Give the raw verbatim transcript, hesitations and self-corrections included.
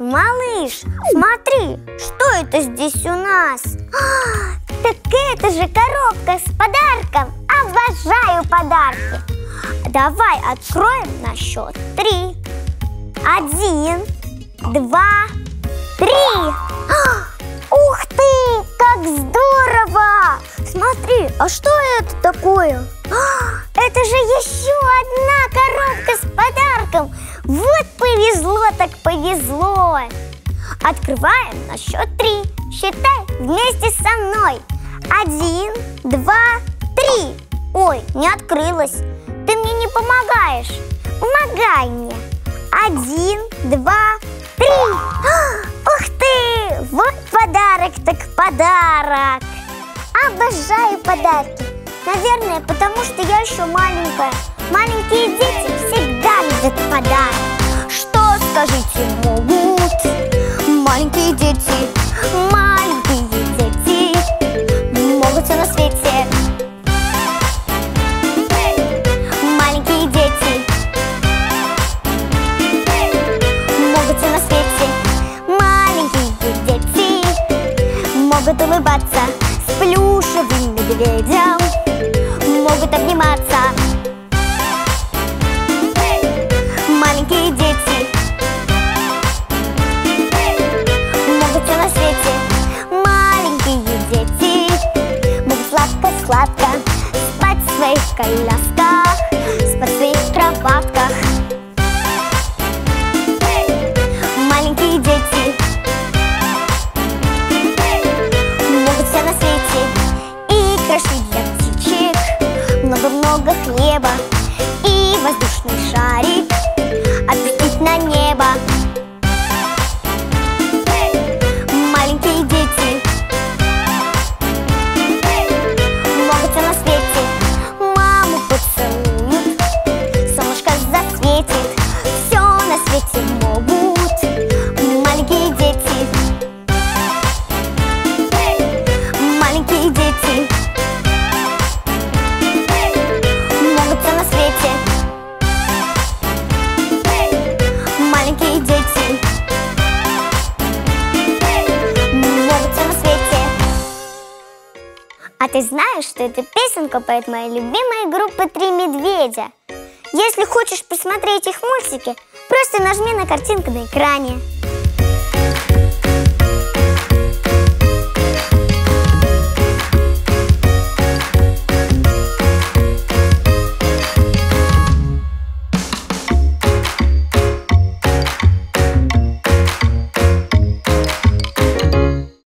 Малыш, смотри, что это здесь у нас? А, так это же коробка с подарком. Обожаю подарки. Давай откроем на счет три. Один, два, три. А, ух ты, как здорово! Смотри, а что это такое? А, это же еще одна коробка с подарком. Вот повезло так повезло. Открываем на счет три. Считай вместе со мной. Один, два, три. Ой, не открылась. Ты мне не помогаешь. Помогай мне. Один, два, три. А, ух ты! Вот подарок так подарок. Обожаю подарки. Наверное, потому что я еще маленькая. Маленькие дети всегда любят подарок. Что, скажите, могут маленькие дети? Маленькие дети могут все на свете. Маленькие дети могут все на свете. Маленькие дети могут улыбаться с плюшевым медведем. Могут обниматься. Маленькие дети могут все на свете. Маленькие дети могут сладко-сладко спать в своих колясках, спать в своих кроватках. Маленькие дети могут все на свете. И крошить для птичек много-много хлеба. И воздушный шарик отпустить на небо. Маленькие дети могут все на свете. Маму поцелуют, солнышко засветит. Все на свете могут маленькие дети. Маленькие дети могут все на свете. Маленькие дети могут все на свете. А ты знаешь, что эта песенка поет моя любимая группа «Три медведя»? Если хочешь посмотреть их мультики, просто нажми на картинку на экране.